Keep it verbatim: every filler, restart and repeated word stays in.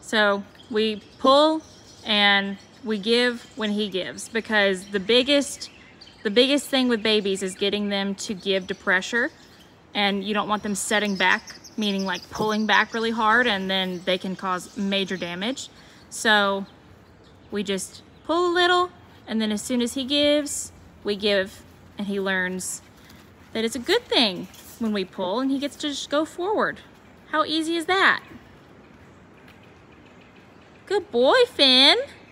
So we pull and we give when he gives, because the biggest, the biggest thing with babies is getting them to give to pressure, and you don't want them setting back, meaning like pulling back really hard, and then they can cause major damage. So we just pull a little, and then as soon as he gives, we give, and he learns that it's a good thing when we pull, and he gets to just go forward. How easy is that? Good boy, Finn.